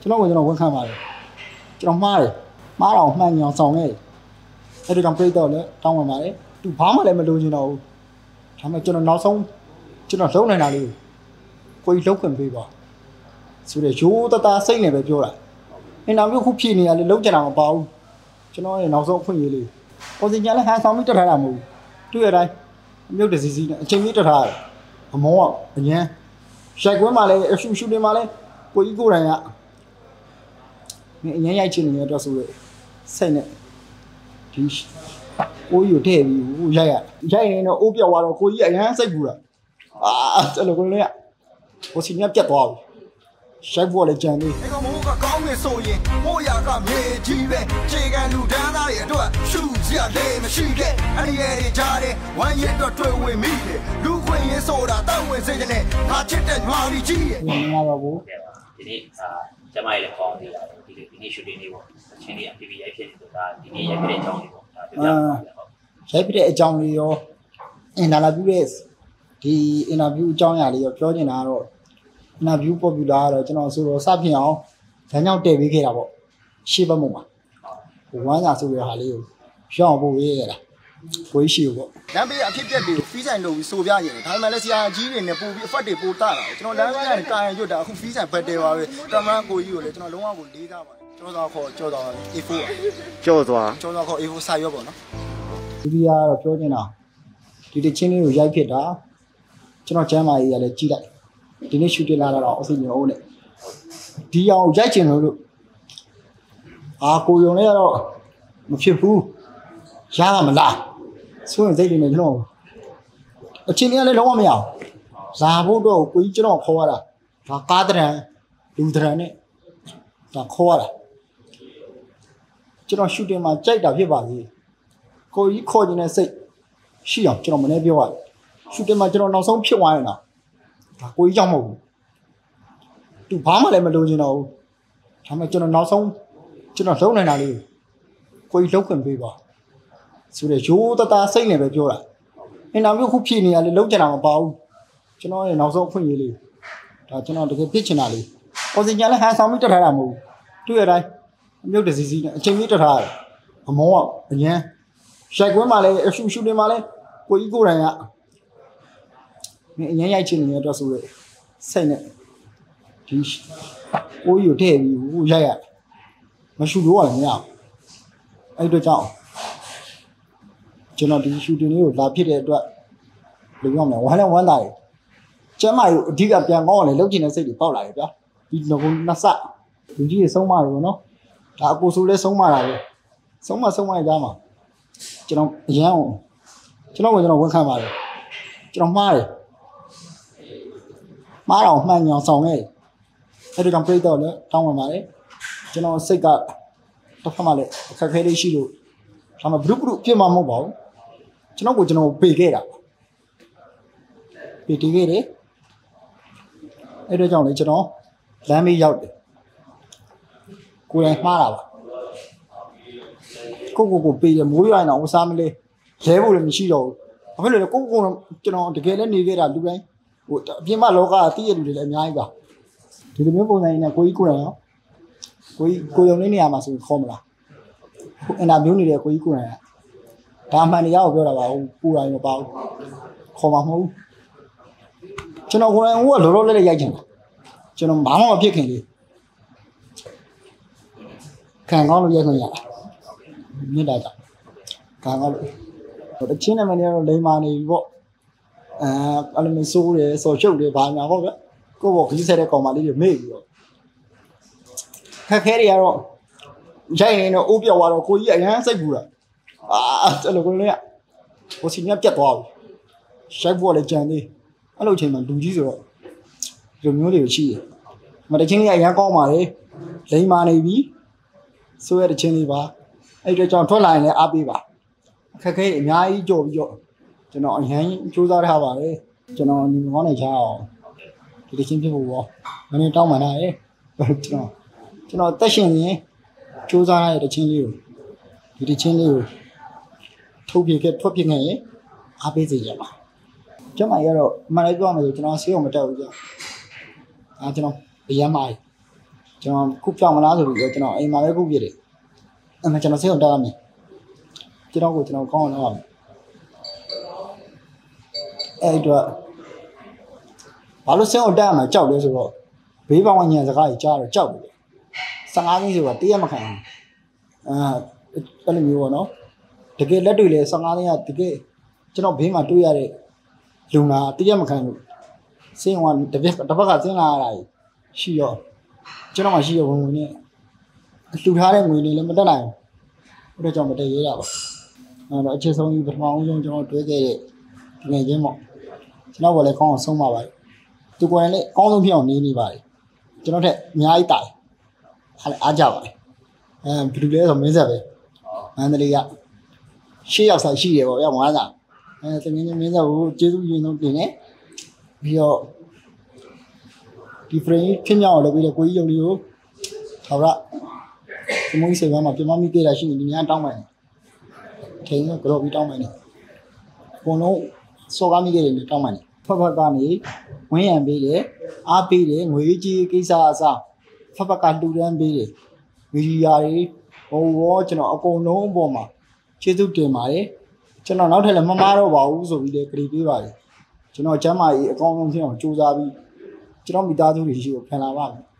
ကျွန်တော်ဝန်ခံပါတယ်ကျွန်တော်မှားတယ်မှားတော့မှန်ညောင်ဆောင်ခဲ့တယ်အဲ့ဒါကြောင့်ပြိတော့လဲတောင်းဝင်ပါတယ်သူဘာမှလည်းမလိုချင်တော့ဘူးဒါပေမဲ့ကျွန်တော်နောက်ဆုံးကျွန်တော်လုံးနေတာလေးကိုကြီးလုံးခွင့်ပေးပါဆိုတော့ရိုးတစိတ်နဲ့ပဲပြောတာအင်တာဗျူးခုဖြည့်နေရလေလုံးကြတာမပါဘူးကျွန်တော်ရဲ့နောက်ဆုံးအခွင့်အရေးလေးပေါ်စီညာလည်းဟန်ဆောင်ပြီးတက်ထားတာမဟုတ်ဘူးတွေ့ရတိုင်းမြုပ်တစီစီနဲ့အချိန်ကြီးတက်ထားရတယ်အမောကအញ្ញမ်းရိုက်ကွင်းမှာလည်းရှူတင်မှာလည်းကိုကြီးကိုယ်တိုင်ကအញ្ញမ်းရိုက်ချင်နေတဲ့အတွက်ဆိုရစိတ်နဲ့ဒီကိုကြီးကိုထည့်ပြီးရိုက်ရင်တော့အိုးပြောက်သွားတော့ကိုကြီးအញ្ញမ်းစိတ်ပူတာအဲ့လိုကိုလည်းကိုစီမြတ်ပြတ်သွားပြီရှိုက်ဖို့လည်းကြံသေးအဲ့ကောင်မိုးကကောင်းနေဆိုရင်မိုးရကမြေကြီးပဲခြေကန်လူတန်းသားရဲ့အတွက်ရှူစရာလည်းမရှိခဲ့အဲ့ဒီရဲ့ကြားတဲ့ဝမ်းရစ်တော့တွေ့ဝင်မိတယ်လူခွင့်ရေးဆိုတာတောက်ဝင်စေတဲ့ငါချစ်တဲ့ငါဒီကြီးရဲ့မင်္ဂလာပါဘူးဒီနေ့ကျမရဲ့လည်းကောင်းသေးတယ်ဒီနေ့ရှူတင်လေးပေါ့အချင်းလေးအပြည့်ရိုက်ဖြစ်နေတော့ဒါဒီနေ့ရိုက်ဖြစ်တဲ့အကြောင်းလေးပေါ့ဒါပြောပြပါဦးရိုက်ဖြစ်တဲ့အကြောင်းလေးရောအင်တာဗျူးရဲ့ဒီအင်တာဗျူးအကြောင်းအရာလေးရောပြောချင်တာကတော့interview popular ကတော့ကျွန်တော်ဆိုတော့စဖြစ်အောင်ဇာတ်ကြောင့်တည်ပေးခဲ့တာပေါ့ရှေ့ဘက်မှာဝမ်းစာဆိုရဟာလေးကိုရှောင်းဖို့ရေးရတာကိုကြီးရှိပေါ့လမ်းဘေးအဖြစ်ပြက်တွေကိုဖီးဆိုင်လုပ်ပြီးဆိုပြရတယ်ဒါပေမဲ့လည်းဆရာကြီးတွေနဲ့ပို့ပြီး effort တွေပို့တာကျွန်တော်လမ်းဘေးကနေကာရင်ရွတ်တာအခုဖီးဆိုင်ဖက်တယ်ပါပဲကင်မရာကိုကြီးကိုလည်းကျွန်တော်လုံးဝကိုလေးစားပါတယ်ကျော်သွား A4 ကျော်သွားခေါ် A4 စာရွက်ပေါ့နော်ဒီကတော့ပြောနေတာဒီတချင်းလေးကိုရိုက်ဖြစ်တာကျွန်တော်ကျမ်းမာရေးရလည်းကြီးလိုက်ဒီနေ့ရှူတင်လာတော့အစီအစဉ်အောင်နဲ့ဒီအောင်ရိုက်ချင်လို့ကိုယုံလေးကတော့မဖြစ်ဘူးရမလားဆိုရင်စိတ်တွေနဲ့ကျွန်တော်အချင်းကြီးလည်းလုံးဝမရအောင်လာဖို့တော့ကိုကြီးကျွန်တော်ခေါ်ရတာဒါကားတရံလူတရံနဲ့ဒါခေါ်ရတာကျွန်တော်ရှူတင်မှာကြိုက်တာဖြစ်ပါသေးကိုကြီးခေါ်ခြင်းနဲ့စိတ်ရှိအောင်ကျွန်တော်မနေ့ပြောရတယ်ရှူတင်မှာကျွန်တော်နောက်ဆုံးဖြစ်သွားရင်တော့ဒါကိုကြီးကြောက်မဟုတ်ဘူးသူဘာမှလည်းမလိုချင်တော့ဘူးဒါပေမဲ့ကျွန်တော်နောက်ဆုံးကျွန်တော်လုံးနေတာလေးကိုကြီးလုံးခွင့်ပေးပါဆိုတော့ရိုးတစိတ်နဲ့ပဲပြောတာအင်တာဗျူးခုဖြည့်နေရလေလုံးကြတာမပါဘူးကျွန်တော်ရဲ့နောက်ဆုံးအခွင့်အရေးလေးဒါကျွန်တော်တကယ်ဖြစ်ချင်တာလေးပေါ်စီညာလည်းဟန်ဆောင်ပြီးတက်ထားတာမဟုတ်ဘူးတွေ့ရတိုင်းမြုပ်တစီစီနဲ့အချိန်ကြီးတက်ထားရတယ်အမောကအញ្ញမ်းရိုက်ကွင်းမှာလည်းရှူတင်မှာလည်းကိုကြီးကိုယ်တိုင်ကအញ្ញမ်းရိုက်ချင်နေတဲ့အတွက်ဆိုရစိတ်နဲ့ဒီအိုးယူထည့်ပြီးရိုက်ရမရှူလို့လည်းမရဘူးအဲ့အတွက်ကြောင့်ကျွန်တော်ဒီရှူတင်လေးကိုလာဖြစ်တဲ့အတွက်လုံရမယ်ဝမ်းတာတယ်ကျမ်းမာရေးအဓိကပြန်ကောင်းအောင်လည်းလုပ်ချင်တဲ့စိတ်တွေပေါက်လာတယ်ဗျာဒီငကုနှစ်စလူကြီးတွေဆုံးမတယ်နော်ဒါအကိုဆိုလဲဆုံးမတာပဲဆုံးမရကြမှာကျွန်တော်အရန်အောင်ကျွန်တော်ဝန်ခံပါတယ်ကျွန်တော်မှားတယ်မှားတော့မှန်ညောင်ဆောင်ခဲ့တယ်အဲ့ဒါကြောင့်ပြိတော့လဲတောင်းဝင်ပါတယ်ကျွန်တော်စိတ်ကတစ်ခါမှလည်းအခက်ခဲလေးရှိလို့ဒါမှဘုရုပြစ်မှာမဟုတ်ပါဘူးကျွန်တော်ပေခဲ့တာပေတီးခဲ့တယ်အဲ့ဒါကြောင့်လေကျွန်တော်လမ်းမေးရောက်တယ်ကိုယ်တိုင်မှားတာပါကိုပေရမိုးရိုင်းတော့ဝစားမလဲလဲဖို့လည်းမရှိတော့ဘူးဘာဖြစ်လို့လဲကိုကျွန်တော်တကယ်လည်းနေခဲ့တာလူတိုင်းဟိုအပြင်မှာလောကတည်ရလူတွေလည်းအများကြီးပါဒီလိုမျိုးပုံစံနဲ့ကိုကြီးကိုယ်တိုင်ရောကိုယုံလေးနေရာမှာဆိုခေါ်မလားဟိုအင်တာဗျူးနေတဲ့ကိုကြီးကိုယ်တိုင်ဒါမှန်တရားကိုပြောတာပါဟိုပူတိုင်းမပါဘူးခေါ်မှာမဟုတ်ဘူးကျွန်တော်ကိုယ်တိုင်ဟိုကလောလောလေးရိုက်ချင်တာကျွန်တော်ဘာမှမဖြစ်ခင်လေးခံကောင်းလို့ရိုက်ခွင့်ရတာမြင့်တာကြောင့်ခံကောင်းလို့တချင်းနာမည်ကတော့လိမ္မာနေပြီပေါ့အဲ့လိုမျိုးစိုးတယ်စော်ရှုပ်တယ်ဘာညာပေါ့ဗျကိုယ့်ဘောခကြီးဆက်တဲ့ကောင်မလေးတွေမေ့ပြီးတော့ခက်ခဲတွေကတော့ရိုက်ရင်တော့အိုးပြောက်သွားတော့ကိုကြီးအញ្ញမ်းစိတ်ပူတာအဲ့လိုကိုလည်းကိုစီမြတ်ပြတ်သွားပြီရှိုက်ဖို့လည်းကြံသေးအဲ့လိုအချိန်မှာလူကြီးဆိုတော့ဒီမျိုးတွေကိုရှိတယ်မတချင်းလေးအញ្ញမ်းကောင်းပါလေလိမ္မာနေပြီဆိုရတဲ့ချင်းလေးပါအဲ့အတွက်ကြောင့်ထွက်လာရင်လည်းအားပေးပါခက်ခဲအများကြီးကြော်ပြီးတော့ကျွန်တော်အញ្ញမ်းစူးစမ်းထားပါတယ်ကျွန်တော်ညီမကောင်းနေချအောင်ဒီတချင်းဖြစ်ဖို့ပေါ့မင်းတောင်းမှန်တာရဲ့ကျွန်တော်တက်ရှင်ရင်စူးစမ်းရတဲ့တချင်းလေးကိုဒီတချင်းလေးကိုထုတ်ပြခဲ့ထွက်ပြခဲ့ရင်အားပေးစေကြပါကျွန်မရတော့မှန်လိုက်ပြောမယ်ဆိုကျွန်တော်ဆေးအောင်မတက်ဘူးကြာကျွန်တော်အရမ်းမာကျွန်တော်ခုပြောင်းမလားဆိုပြီးတော့ကျွန်တော်အိမ်မှာပဲခုပြစ်တယ်အဲ့မှာကျွန်တော်စိတ်အောင်တက်ရမယ်ကျွန်တော်ကောင်းအောင်လုပ်ရမယ်အဲ့တော့ဘာလို့စိတ်အောင်တက်ရမှာကြောက်လဲဆိုတော့ဘေးပေါင်းညံစကားကြီးကြားတော့ကြောက်တယ်15သိန်းဆိုတာတည့်ရမခံဘူးအဲ့လိုမျိုးပေါ့နော်တကယ်လက်တွေ့လဲ15သိန်းကတကယ်ကျွန်တော်ဘေးမှာတွေ့ရတဲ့လူနာတည့်ရမခံဘူးစင်းကတစ်ဖက်ကစင်းလာရတာရှိရောကျွန်တော်မှရှိရောဝင်နဲ့လှူထားတဲ့ငွေတွေလည်းမတက်နိုင်ဘူးအဲ့ဒါကြောင့်မတက်ရတာပါအဲ့တော့အခြေဆုံးကြီးပထမအောင်ဆုံးကျွန်တော်တွဲခဲ့တဲ့ငွေချင်းပေါ့ကျွန်တော်ကလည်းကောင်းအောင်ဆုံးပါပါတယ်သူကိုယ်တိုင်လည်းအကောင်းဆုံးဖြစ်အောင်နေပါတယ်ကျွန်တော်ထက်အများကြီးတိုင်အားကြပါတယ်ဘယ်လိုလဲဆိုမင်းဆက်ပဲမန္တလေးကရှေ့ရောက်ဆိုင်ရှိတယ်ပေါ့ရောက်90တကယ်မင်းဆက်ကိုကျေးဇူးရင်ဆုံးတင်နေပြီးတော့ဒီ frame ဖြစ်မြောက်အောင်လုပ်ပြီးတော့ကိုကြီးယုံလေးကိုဟောရဒီမိုးစေဘမှာပြမမိသေးတာရှိနေဒီများတောင်းပန်တယ်ထိန်ကတော့ပြီးတောင်းပန်တယ်အကုန်လုံးစော်ကားမိခဲ့တယ်တောင်းပန်တယ်ဖက်ကနေဝင်းရံပေးတယ်အားပေးတယ်ငွေကြီးကိစ္စအစားဖက်ကလှူဒန်းပေးတယ်မီဒီယာတွေဟိုရောကျွန်တော်အကုန်လုံးအပေါ်မှာကျေးဇူးတင်ပါတယ်ကျွန်တော်နောက်ထပ်လည်းမမားတော့ပါဘူးဆိုပြီးလည်းကြည်ပေးပါတယ်ကျွန်တော်ကျမ်းမာရေးအကောင်းဆုံးဖြစ်အောင်ကြိုးစားပြီးကျွန်တော်မိသားစုတွေရှိကိုဖန်လာပါမယ်